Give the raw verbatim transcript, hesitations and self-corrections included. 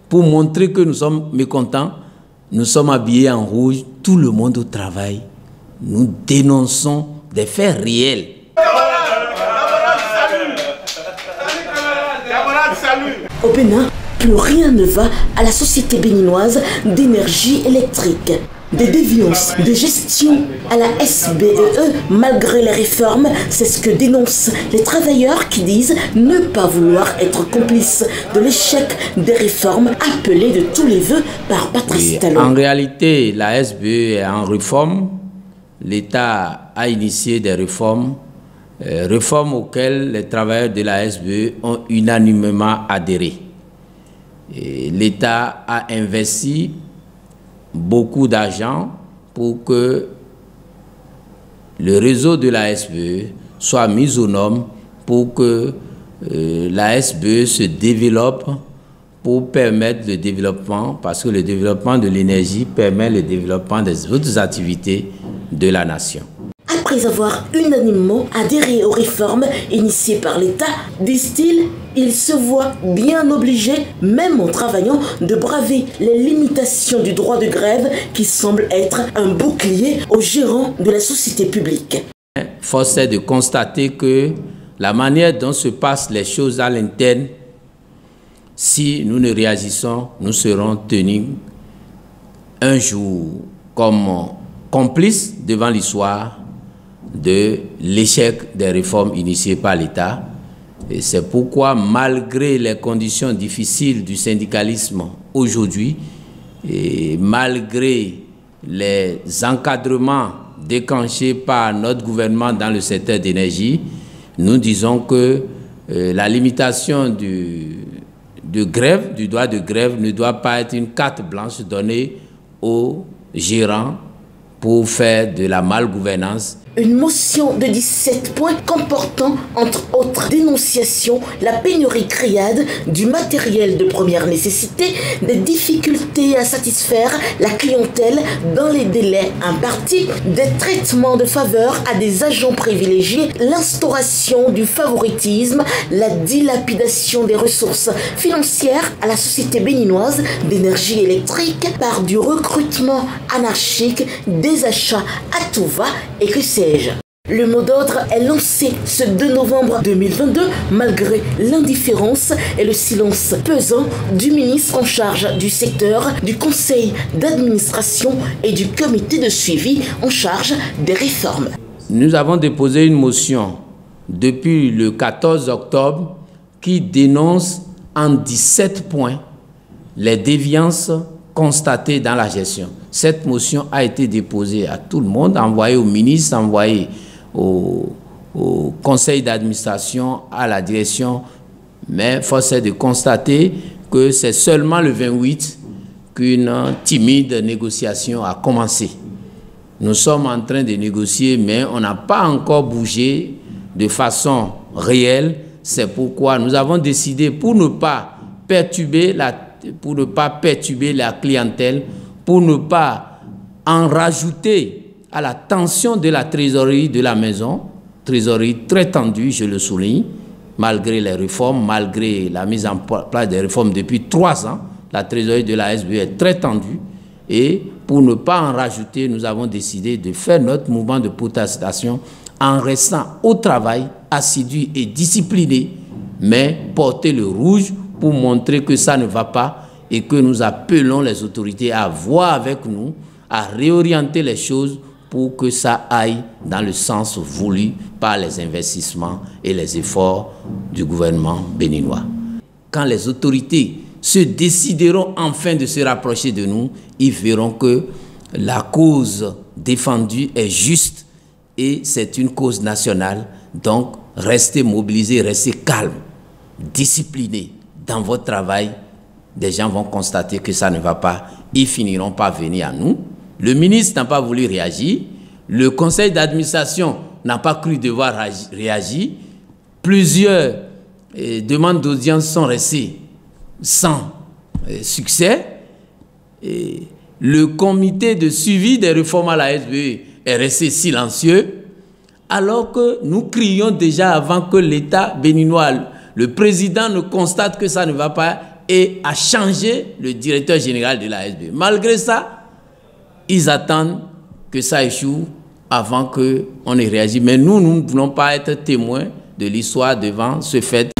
pour montrer que nous sommes mécontents, nous sommes habillés en rouge, tout le monde au travail. Nous dénonçons des faits réels. Au Bénin, plus rien ne va à la Société béninoise d'énergie électrique. Des déviances de gestion à la S B E E, malgré les réformes, c'est ce que dénoncent les travailleurs qui disent ne pas vouloir être complices de l'échec des réformes appelées de tous les vœux par Patrice Oui, Talon. En réalité, la S B E E est en réforme. L'État a initié des réformes, euh, réformes auxquelles les travailleurs de la S B E E ont unanimement adhéré. L'État a investi beaucoup d'argent pour que le réseau de la S B E E soit mis aux normes, pour que euh, la S B E E se développe, pour permettre le développement, parce que le développement de l'énergie permet le développement des autres activités de la nation. Après avoir unanimement adhéré aux réformes initiées par l'État, disent-ils, ils se voient bien obligés, même en travaillant, de braver les limitations du droit de grève qui semble être un bouclier aux gérants de la société publique. Force est de constater que la manière dont se passent les choses à l'interne, si nous ne réagissons, nous serons tenus un jour comme complices devant l'histoire de l'échec des réformes initiées par l'État. Et c'est pourquoi, malgré les conditions difficiles du syndicalisme aujourd'hui, et malgré les encadrements déclenchés par notre gouvernement dans le secteur d'énergie, nous disons que euh, la limitation du, de grève, du droit de grève, ne doit pas être une carte blanche donnée aux gérants pour faire de la malgouvernance. Une motion de dix-sept points comportant, entre autres dénonciations, la pénurie criade du matériel de première nécessité, des difficultés à satisfaire la clientèle dans les délais impartis, des traitements de faveur à des agents privilégiés, l'instauration du favoritisme, la dilapidation des ressources financières à la Société béninoise d'énergie électrique par du recrutement anarchique, des achats à tout va et que c'est. Le mot d'ordre est lancé ce deux novembre deux mille vingt-deux malgré l'indifférence et le silence pesant du ministre en charge du secteur, du conseil d'administration et du comité de suivi en charge des réformes. Nous avons déposé une motion depuis le quatorze octobre qui dénonce en dix-sept points les déviances constatées dans la gestion. Cette motion a été déposée à tout le monde, envoyée au ministre, envoyée au, au conseil d'administration, à la direction. Mais force est de constater que c'est seulement le vingt-huit qu'une timide négociation a commencé. Nous sommes en train de négocier, mais on n'a pas encore bougé de façon réelle. C'est pourquoi nous avons décidé, pour ne pas perturber la, pour ne pas perturber la clientèle, pour ne pas en rajouter à la tension de la trésorerie de la maison, trésorerie très tendue, je le souligne, malgré les réformes, malgré la mise en place des réformes depuis trois ans, la trésorerie de la S B E est très tendue. Et pour ne pas en rajouter, nous avons décidé de faire notre mouvement de protestation en restant au travail, assidu et discipliné, mais porter le rouge pour montrer que ça ne va pas et que nous appelons les autorités à voir avec nous, à réorienter les choses pour que ça aille dans le sens voulu par les investissements et les efforts du gouvernement béninois. Quand les autorités se décideront enfin de se rapprocher de nous, ils verront que la cause défendue est juste et c'est une cause nationale. Donc, restez mobilisés, restez calmes, disciplinés dans votre travail. Des gens vont constater que ça ne va pas. Ils finiront par venir à nous. Le ministre n'a pas voulu réagir. Le conseil d'administration n'a pas cru devoir réagir. Plusieurs eh, demandes d'audience sont restées sans eh, succès. Et le comité de suivi des réformes à la S B E E est resté silencieux, alors que nous crions déjà avant que l'État béninois, le président, ne constate que ça ne va pas. et à changer le directeur général de l'A S B. Malgré ça, ils attendent que ça échoue avant qu'on ait réagi. Mais nous, nous ne voulons pas être témoins de l'histoire devant ce fait.